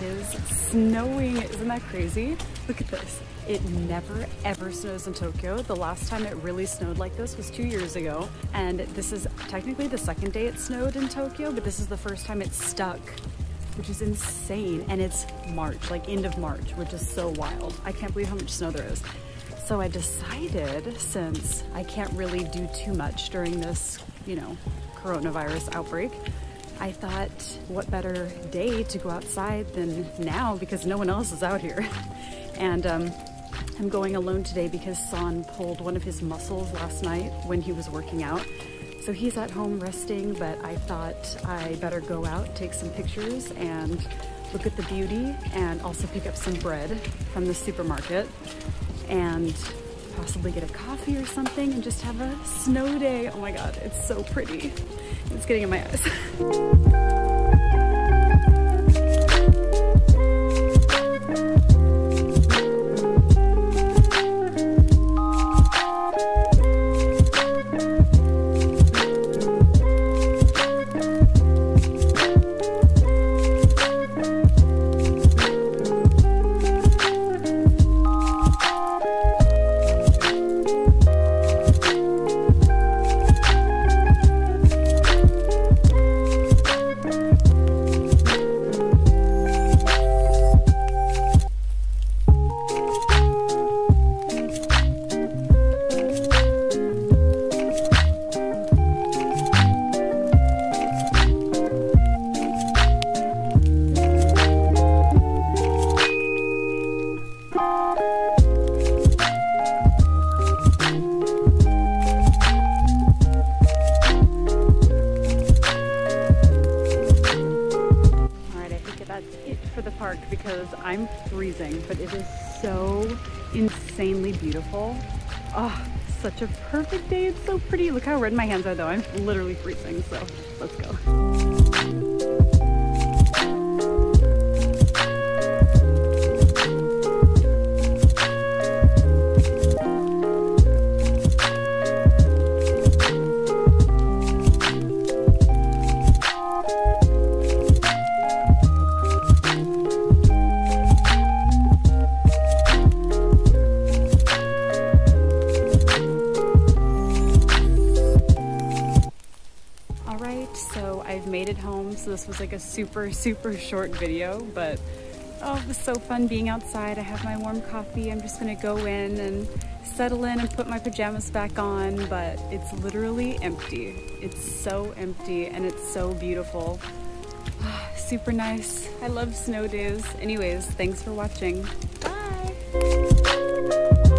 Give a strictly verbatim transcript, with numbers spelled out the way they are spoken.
is snowing. Isn't that crazy? Look at this. It never ever snows in Tokyo. The last time it really snowed like this was two years ago. And this is technically the second day it snowed in Tokyo, but this is the first time it's stuck, which is insane. And it's March, like end of March, which is so wild. I can't believe how much snow there is. So I decided, since I can't really do too much during this, you know, coronavirus outbreak, I thought, what better day to go outside than now, because no one else is out here. And um, I'm going alone today because Son pulled one of his muscles last night when he was working out. So he's at home resting, but I thought I better go out, take some pictures, and look at the beauty, and also pick up some bread from the supermarket, and possibly get a coffee or something and just have a snow day. Oh my God, it's so pretty. It's getting in my eyes. Because I'm freezing, but it is so insanely beautiful. Oh, such a perfect day. It's so pretty. Look how red my hands are though. I'm literally freezing, so let's go. So I've made it home. So this was like a super, super short video, but oh, it was so fun being outside. I have my warm coffee. I'm just gonna go in and settle in and put my pajamas back on, but it's literally empty. It's so empty and it's so beautiful. Super nice. I love snow days. Anyways, thanks for watching. Bye.